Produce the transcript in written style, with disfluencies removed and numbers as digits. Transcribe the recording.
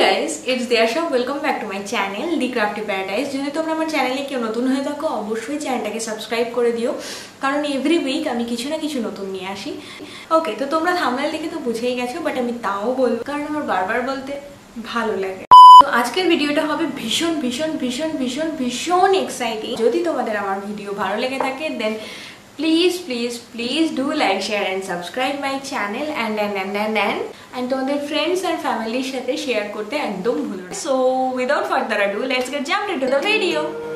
guys, it's their shop. Welcome back to my channel dcraftyparadise. যদি তোমরা আমার চ্যানেলে কেউ নতুন হয়ে থাকো অবশ্যই চ্যানেলটাকে সাবস্ক্রাইব করে দিও, কারণ এভরি উইক আমি কিছু না কিছু নতুন নিয়ে আসি। ওকে, তো তোমরা থাম্বনেল দেখে তো বুঝেই গেছো, বাট আমি তাও বলবো কারণ আমার বারবার বলতে ভালো লাগে। তো আজকের ভিডিওটা হবে ভীষণ ভীষণ ভীষণ ভীষণ ভীষণ এক্সাইটিং। যদি তোমাদের আমার ভিডিও ভালো লেগে থাকে then please do like, share and subscribe my channel and তোমাদের friends and family সাথে শেয়ার করতে একদম ভুলো না। So without further ado, let's get jumped into the video.